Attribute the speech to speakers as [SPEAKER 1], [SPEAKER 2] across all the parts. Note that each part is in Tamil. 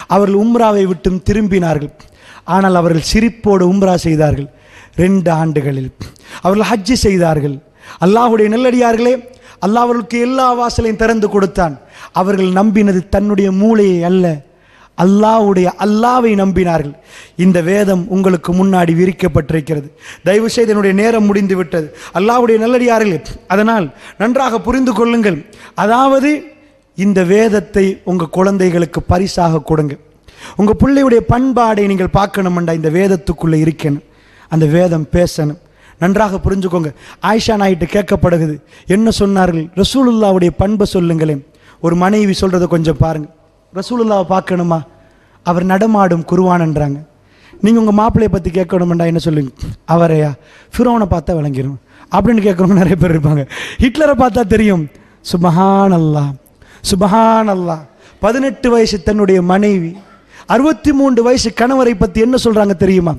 [SPEAKER 1] அவர்கள் உம்ராவை விட்டும் திரும்பினார்கள். ஆனால் அவர்கள் சிரிப்போடு உம்ரா செய்தார்கள். 2 ஆண்டுகளில் அவர்கள் ஹஜ்ஜி செய்தார்கள். அல்லாஹ்வுடைய நல்லடியார்களே, அல்லாஹ் அவர்களுக்கு எல்லா வாசலையும் திறந்து கொடுத்தான். அவர்கள் நம்பினது தன்னுடைய மூளையை அல்ல, அல்லாஹ்வை நம்பினார்கள். இந்த வேதம் உங்களுக்கு முன்னாடி விரிக்கப்பட்டிருக்கிறது. தயவு செய்து என்னுடைய நேரம் முடிந்து விட்டது. அல்லாஹ்வுடைய நல்லடியார்களே, அதனால் நன்றாக புரிந்து கொள்ளுங்கள். அதாவது இந்த வேதத்தை உங்கள் குழந்தைகளுக்கு பரிசாக கொடுங்க. உங்கள் பிள்ளையுடைய பண்பாடை நீங்கள் பார்க்கணுமெண்டா இந்த வேதத்துக்குள்ளே இருக்கணும். அந்த வேதம் பேசணும். நன்றாக புரிஞ்சுக்கோங்க. ஆயிஷா நாயிட்டு கேட்கப்படுகிறது, என்ன சொன்னார்கள்? ரசூலுல்லாவுடைய பண்பை சொல்லுங்களேன். ஒரு மனைவி சொல்கிறத கொஞ்சம் பாருங்கள். ரசூலுல்லாவை பார்க்கணுமா? அவர் நடமாடும் குர்ஆன்ன்றாங்க. நீங்கள் உங்கள் மாப்பிள்ளையை பற்றி கேட்கணுமெண்டா என்ன சொல்லுங்க? அவரையா? ஃபிரௌனை பார்த்தா விளங்கிடும் அப்படின்னு கேட்குறவங்க நிறைய பேர் இருப்பாங்க. ஹிட்லரை பார்த்தா தெரியும். சுபஹான் அல்லாஹ், சுபஹான் அல்லாஹ். 18 வயசு தன்னுடைய மனைவி, 63 வயசு கணவரை பற்றி என்ன சொல்கிறாங்க தெரியுமா?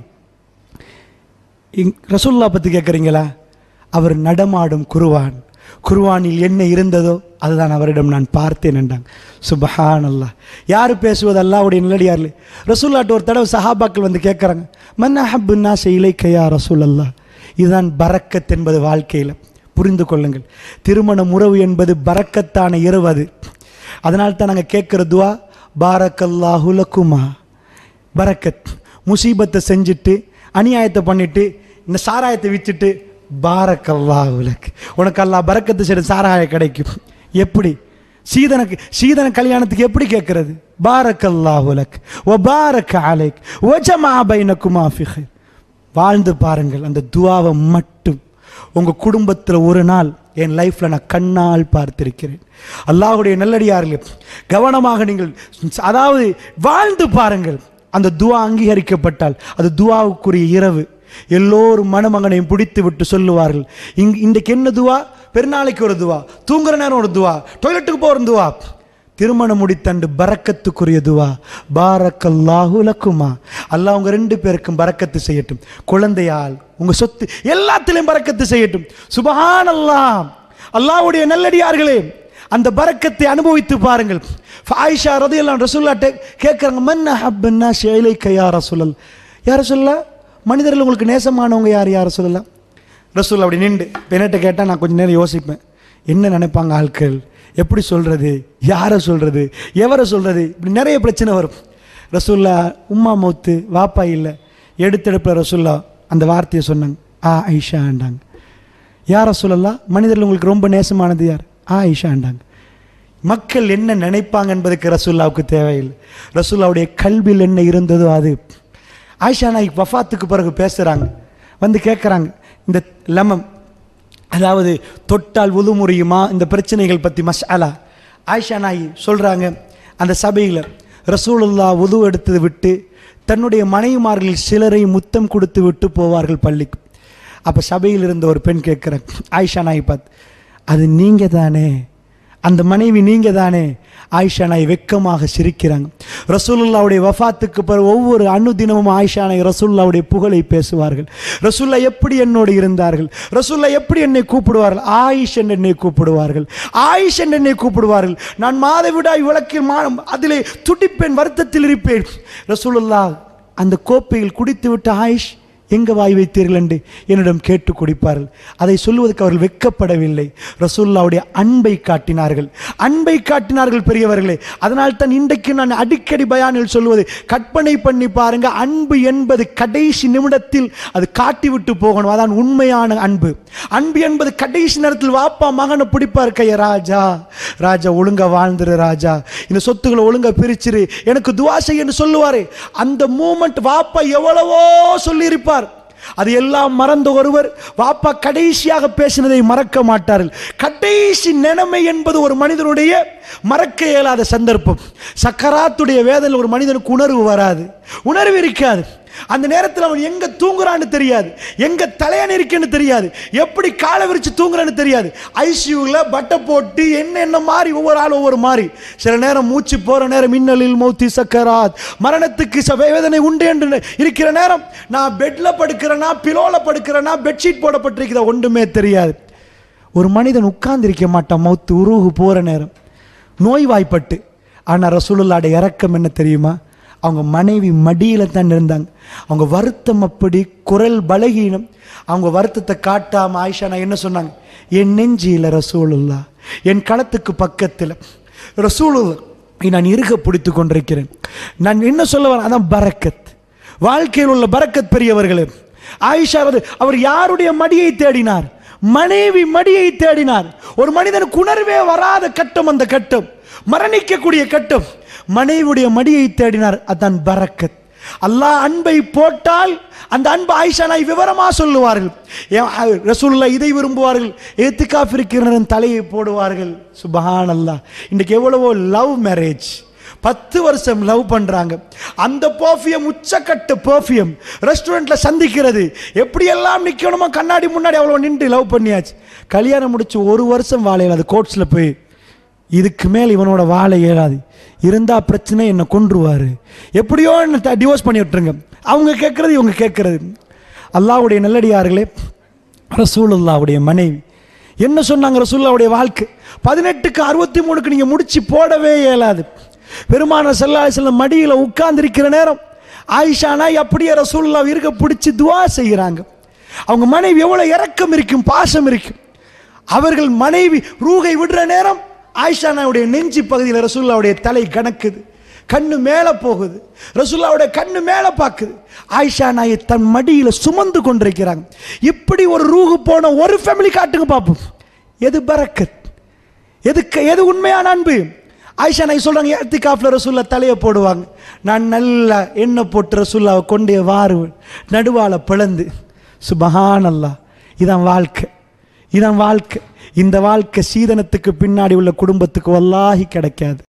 [SPEAKER 1] ரசூலுல்லாஹ் பற்றி கேட்குறீங்களா? அவர் நடமாடும் குர்ஆன், குர்ஆனில் என்ன இருந்ததோ அதுதான் அவரிடம் நான் பார்த்தேன் என்றாங்க. சுபஹான் அல்லாஹ். யார் பேசுவது? அல்லாஹ்வுடைய நல்லடியார்கள். ரசூலுல்லாஹ்ட்ட ஒரு தடவை சஹாபாக்கள் வந்து கேட்குறாங்க, மன் அஹப்பு நாஸ இலைக்க யா ரசூலல்லாஹ். இதுதான் பரக்கத் என்பது வாழ்க்கையில். புரிந்து கொள்ளுங்கள். திருமண உறவு என்பது பரக்கத்தான இரவு. அது அதனால் தான் நாங்கள் கேட்குற துவா, பாரக்கல்லாஹு லக்குமா. பரக்கத். முசீபத்தை செஞ்சுட்டு அநியாயத்தை பண்ணிட்டு இந்த சாராயத்தை விற்றுட்டு பாரக்கல்லாஹு லக், உனக்கு அல்லாஹ் பரக்கத்தை செய்ய சாராயம் கிடைக்கும். எப்படி? சீதன கல்யாணத்துக்கு எப்படி கேட்கறது? பாரக்கல்லாஹு லக் வ பாரக அலைக் வ ஜமா பைனகுமா ஃபி கைர். வாழ்ந்து பாருங்கள் அந்த துஆவை மட்டும். உங்கள் குடும்பத்தில் ஒரு நாள் என் லைஃப்பில் நான் கண்ணால் பார்த்திருக்கிறேன். அல்லாஹ்வுடைய நல்லடியார்களே, கவனமாக நீங்கள் அதாவது வாழ்ந்து பாருங்கள். அந்த துஆ அங்கீகரிக்கப்பட்டால் அது துஆவுக்குரிய இரவு. எல்லோரும் மணமகனையும் பிடித்து விட்டு சொல்லுவார்கள், இன்றைக்கு என்ன துவா? பெருநாளைக்கு ஒரு துவா, தூங்குற நேரம் ஒரு துவா, டாய்லெட்டுக்கு போகிற துவா, திருமணம் முடித்தண்டு பரக்கத்துக்குரிய துவா, பாரக்கல்லாஹு லக்குமா. அல்லாஹ் உங்கள் 2 பேருக்கும் பரக்கத்து செய்யட்டும். குழந்தையால், உங்கள் சொத்து எல்லாத்திலையும் பரக்கத்து செய்யட்டும். சுபஹான் அல்லாஹ். அல்லாஹ்வுடைய நல்லடியார்களே, அந்த பரக்கத்தை அனுபவித்து பாருங்கள். ஆயிஷா ரலியல்லாஹு அன்ஹா ரசூலுல்லாஹ்ட்ட கேட்குறாங்க, மன் அஹப்பு நாஸ இலைக்க யா ரசூலல்லாஹ். யா ரசூலல்லாஹ், மனிதர்கள் உங்களுக்கு நேசமானவங்க யார்? யா ரசூலல்லாஹ். ரசூலுல்லாஹ் அப்படி நின்று என்னட்ட கேட்டால் நான் கொஞ்சம் நேரம் யோசிப்பேன். என்ன நினைப்பாங்க ஆட்கள்? எப்படி சொல்கிறது? யாரை சொல்கிறது? எவரை சொல்கிறது? இப்படி நிறைய பிரச்சனை வரும். ரசூலுல்லாஹ் உம்மா மௌத்து, வாப்பா இல்லை. எடுத்தெடுப்பில் ரசூலுல்லாஹ் அந்த வார்த்தையை சொன்னாங்க, ஆயிஷாண்டாங்க. யா ரசூலல்லாஹ், மனிதர்கள் உங்களுக்கு ரொம்ப நேசமானது யார்? ஆயிஷாண்டாங்க. மக்கள் என்ன நினைப்பாங்க என்பதுக்கு ரசூலுல்லாவுக்கு தேவையில்லை. ரசூலுல்லாவுடைய கல்வியில் என்ன இருந்ததோ அது. ஆயிஷா நாய்க்கு வஃபாத்துக்கு பிறகு பேசுகிறாங்க, வந்து கேட்குறாங்க, இந்த லமம் அதாவது தொட்டால் உது முறியுமா, இந்த பிரச்சனைகள் பற்றி மஸ்அலா. ஆயிஷா நாய் சொல்கிறாங்க, அந்த சபையில் ரசூலுல்லாஹ் உது எடுத்து விட்டு தன்னுடைய மனைவிமார்களில் சிலரை முத்தம் கொடுத்து விட்டு போவார்கள் பள்ளிக்கு. அப்போ சபையில் இருந்த ஒரு பெண் கேட்குறாங்க ஆயிஷா நாய் பார்த்து, அது நீங்கள் தானே, அந்த மனைவி நீங்கள் தானே? ஆயிஷா நாய் வெக்கமாக சிரிக்கிறாங்க. ரசூலுல்லாவுடைய வஃபாத்துக்கு பிறகு ஒவ்வொரு அனுதினமும் ஆயிஷா நாய் ரசூலுல்லாவுடைய புகழை பேசுவார்கள். ரசூலுல்லா எப்படி என்னோடு இருந்தார்கள், ரசூலுல்லா எப்படி என்னை கூப்பிடுவார்கள், ஆயிஷ் என்று என்னை கூப்பிடுவார்கள், ஆயிஷ் என்று என்னை கூப்பிடுவார்கள். நான் மாதவிடாய் விளக்கில் அதிலே துடிப்பேன், வருத்தத்தில் இருப்பேன். ரசூலுல்லாஹ் அந்த கோப்பையில் குடித்து விட்டு, ஆயிஷ் எங்கே வாய் வைத்தீர்கள் என்று என்னிடம் கேட்டு குடிப்பார்கள். அதை சொல்லுவதற்கு அவர்கள் வெட்கப்படவில்லை. ரசூலுல்லாவுடைய அன்பை காட்டினார்கள், அன்பை காட்டினார்கள் பெரியவர்களே. அதனால் தான் இன்றைக்கு நான் அடிக்கடி பயானில் சொல்லுவது, கற்பனை பண்ணி பாருங்க, அன்பு என்பது கடைசி நிமிடத்தில் அது காட்டிவிட்டு போகணும். அதான் உண்மையான அன்பு. அன்பு என்பது கடைசி நேரத்தில் வாப்பா மகனை பிடிப்பார் கைய, ராஜா ராஜா ஒழுங்கா வாழ்ந்துரு ராஜா, இந்த சொத்துக்களை ஒழுங்கா பிரிச்சிரு, எனக்கு துவா செய்யன்னு சொல்லுவாரு. அந்த மூமெண்ட் வாப்பா எவ்வளவோ சொல்லியிருப்பார். அது எல்லாம் மறந்த ஒருவர் வாப்பா கடைசியாக பேசினதை மறக்க மாட்டார்கள். கடைசி நிலைமை என்பது ஒரு மனிதனுடைய மறக்க இயலாத சந்தர்ப்பம். சக்கராத்துடைய வேதனையில் ஒரு மனிதனுக்கு உணர்வு வராது, உணர்வு இருக்காது. அந்த நேரத்தில் அவன் எங்க தூங்குறான்னு தெரியாது, எங்க தலையணை இருக்குன்னு தெரியாது, எப்படி காலை விரிச்சு தூங்குறான்னு தெரியாது. ஐசியூல பட்டை போட்டு என்ன மாறி ஒவ்வொரு ஆள் ஒவ்வொரு மாறி. சில நேரம் மூச்சு போற நேரம் மின்னலில் மௌத்தி சக்கராத், மரணத்துக்கு வேதனை உண்டு என்று இருக்கிற நேரம் நான் பெட்ல படுக்கிறேனா, பிலோல படுக்கிறேனா, பெட்ஷீட் போடப்பட்டிருக்கிறதா ஒன்றுமே தெரியாது. ஒரு மனிதன் உட்கார்ந்திருக்க மாட்டான் மௌத்து உருகு போற நேரம், நோய்வாய்ப்பட்டு. ஆனால் ரசூலுல்லாஹ்வுடைய இரக்கம் என்ன தெரியுமா? அவங்க மனைவி மடியில் தான் இருந்தாங்க. அவங்க வருத்தம் அப்படி, குரல் பலகீனம். அவங்க வருத்தத்தை காட்டாமல் ஆயிஷா நான் என்ன சொன்னாங்க, என் நெஞ்சியில் ரசூலுல்லா, என் களத்துக்கு பக்கத்தில் ரசூலுல்லா நான் இருக பிடித்து கொண்டிருக்கிறேன். நான் என்ன சொல்ல வரேன், அதான் பரக்கத். வாழ்க்கையில் உள்ள பரக்கத் பெரியவர்களே. ஆயிஷா அவர் யாருடைய மடியை தேடினார்? மனைவி மடியை தேடினார். ஒரு மனிதனுக்கு உணர்வே வராத கட்டம், அந்த கட்டம் மரணிக்கக்கூடிய கட்டம், மனைவியுடைய மடியை தேடினார். அதான் பரக்கத். அல்லாஹ் அன்பை போட்டால் அந்த அன்பு ஆயிஷா நாய் விவரமா சொல்லுவார்கள். ரசூலுல்லாஹ் இதை விரும்புவார்கள். இத்திகாஃப் இருக்கிறவரின் தலையை போடுவார்கள். சுப்ஹானல்லாஹ். இன்றைக்கு எவ்வளவோ லவ் மேரேஜ், 10 வருஷம் லவ் பண்றாங்க. அந்த பர்ஃபியூம், உச்சக்கட்ட பர்ஃபியூம், ரெஸ்டாரண்ட்ல சந்திக்கிறது, எப்படியெல்லாம் நிற்கணுமோ கண்ணாடி முன்னாடி அவ்வளோ நின்று லவ் பண்ணியாச்சு. கல்யாணம் முடிச்சு 1 வருஷம் வாழ இயலாது. கோர்ட்ஸில் போய் இதுக்கு மேல் இவனோட வாழ இயலாது, இருந்தா பிரச்சனை, என்னை கொன்றுவாரு, எப்படியோ என்ன டிவோர்ஸ் பண்ணி விட்டுருங்க. அவங்க கேட்கறது, இவங்க கேட்கறது. அல்லாஹ்வுடைய நல்லடியார்களே, ரசூலுல்லாஹ்வுடைய மனைவி என்ன சொன்னாங்க? ரசூலுல்லாஹ்வுடைய வாழ்க்கை 18க்கு 63க்கு நீங்கள் முடிச்சு போடவே இயலாது. பெருமானார் ஸல்லல்லாஹு அலைஹி வஸல்லம் மடியில் உட்கார்ந்திருக்கிற நேரம் ஆயிஷா நாய் அப்படியே ரசூலுல்லாஹ் இருக்க பிடிச்சி துஆ செய்கிறாங்க. அவங்க மனைவி எவ்வளோ இரக்கம் இருக்கும், பாசம் இருக்கும். அவர்கள் மனைவி ரூகை விடுற நேரம் ஆயிஷா நாயுடைய நெஞ்சி பகுதியில் ரசூலுல்லாஹ்வுடைய தலை கணக்குது, கண்ணு மேலே போகுது, ரசூலுல்லாஹ்வுடைய கண்ணு மேலே பார்க்குது. ஆயிஷா நாயை தன் மடியில் சுமந்து கொண்டிருக்கிறாங்க. இப்படி ஒரு ரூஹு போன ஒரு ஃபேமிலி காட்டுங்க பார்ப்போம். எது பரக்கத், எது உண்மையான அன்பு? ஆயிஷா நாய் சொல்றாங்க, இத்திகாஃப்ல ரசூலுல்லாஹ் தலையை போடுவாங்க, நான் நல்லா எண்ணெய் போட்டு ரசூலுல்லாஹ்வை கொண்டே வாருவேன், நடுவால பிளந்து. சுப்ஹானல்லாஹ். இதான் வாழ்க்கை, இதான் வாழ்க்கை. இந்த வாழ்க்கை சீதனத்துக்கு பின்னாடி உள்ள குடும்பத்துக்கு வல்லாஹி கிடைக்காது.